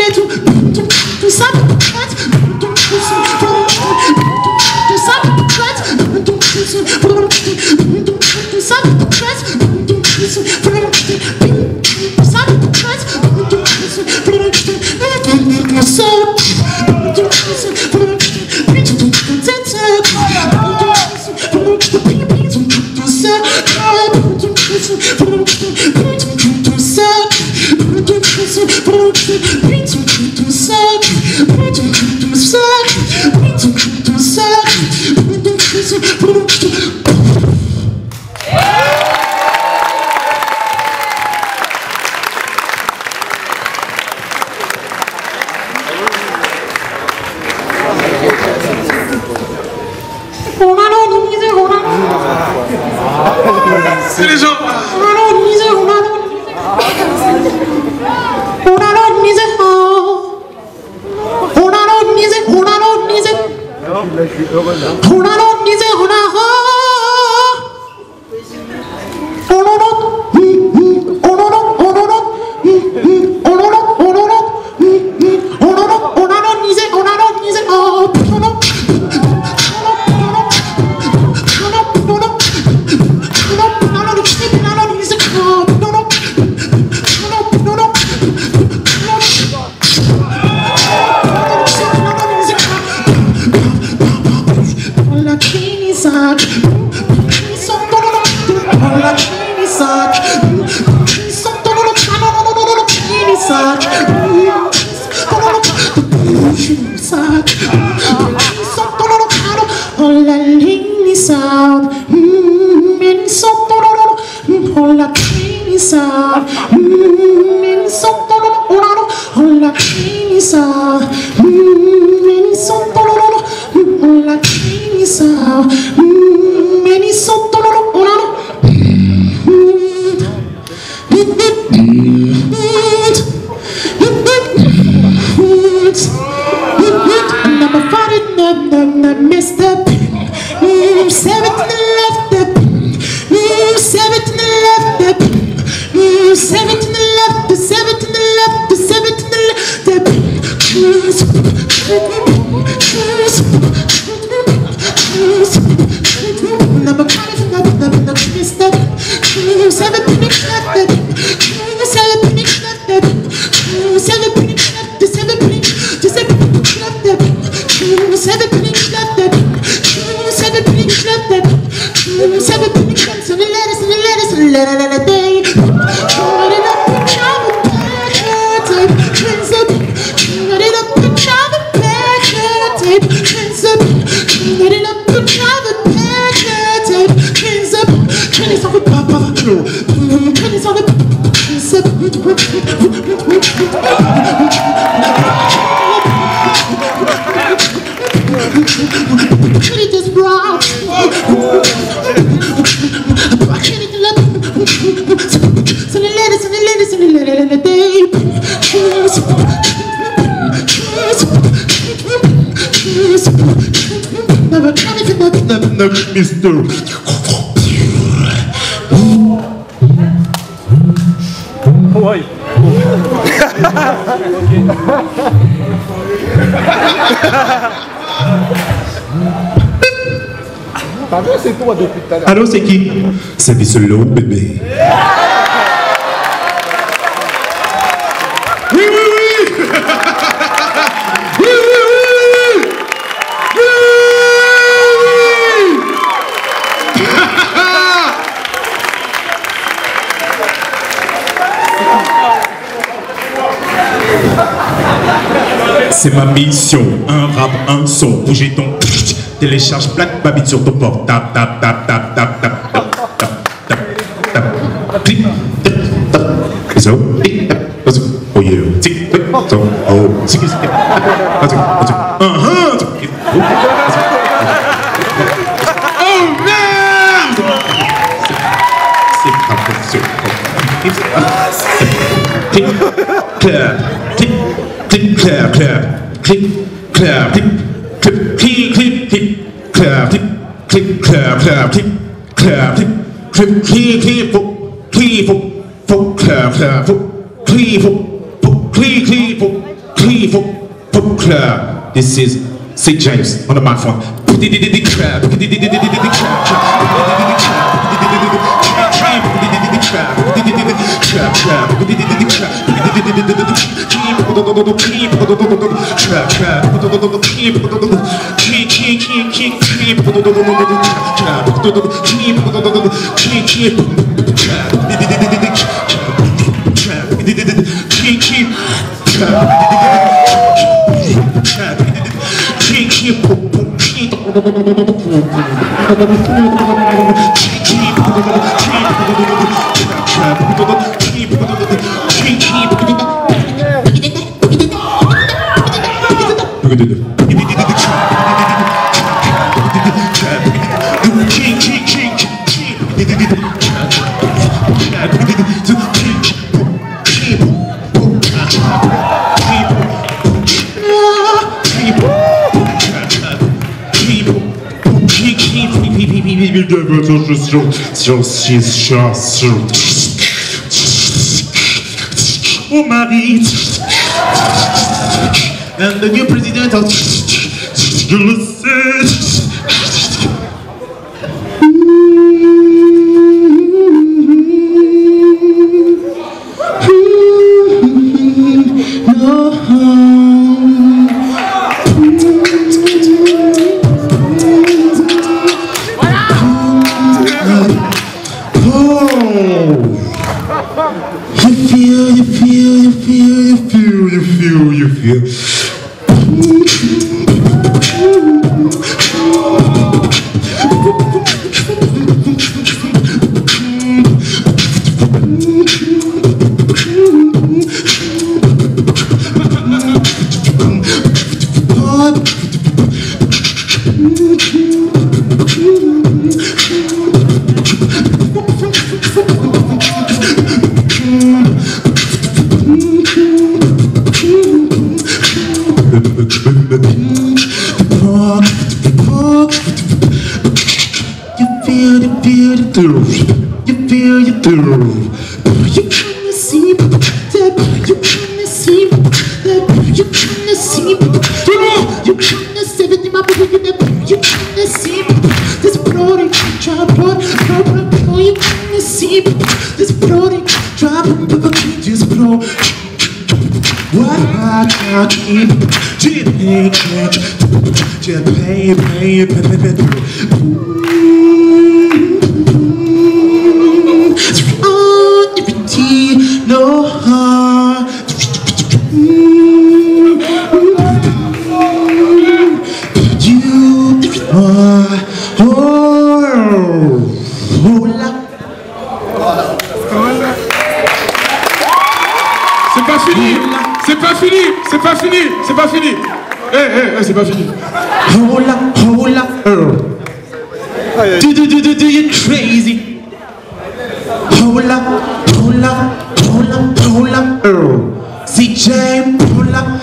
C'est les gens. Ouais. T'as vu, c'est toi depuis tout à l'heure. Allô, c'est qui? C'est Bissolo, bébé. Oui, oui, oui. Oui, oui, oui. Oui. C'est ma mission, un rap, un son, bouger ton télécharge plaque babite sur ton portable, tap tap tap tap tap tap tap tap tap clic tap tap so tic tap oh yeah tic tap so oh tic tic tap oh merde c'est pas possible clic clair clic clic clair clair clic clair clic clic clic clic clair clic clic clair clair clic clair clic clic clic clic clic clair clair clic clic clic clic Club. This is Cjm'S on the microphone. Oh Marie, and the new president of je le sais. You feel. C'est pas fini. Hold up, Do you crazy? Hold up, Cjm'S, pull up,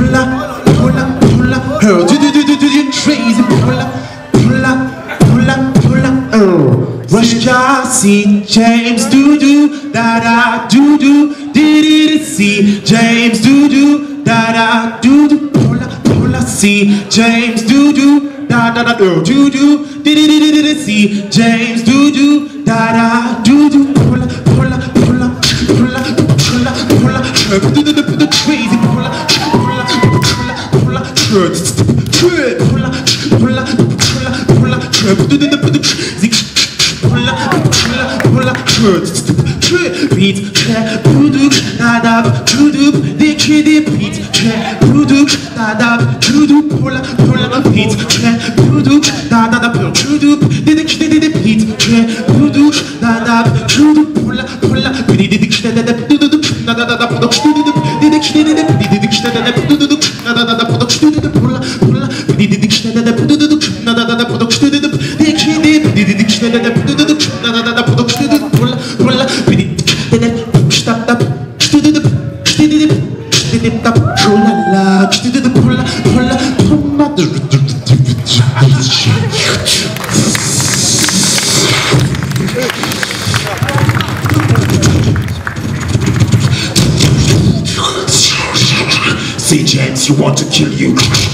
Do you crazy? Pull up, Rush car, Cjm'S, do da do, Cjm'S, do da do. Cjm'S, do da do, Cjm'S, do da do, pull up, crazy, pull Cjm'S. you want to kill you.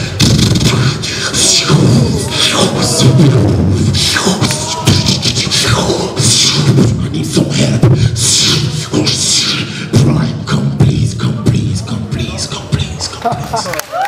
I need some help. Prime, come please, come please, come please, come please, come please.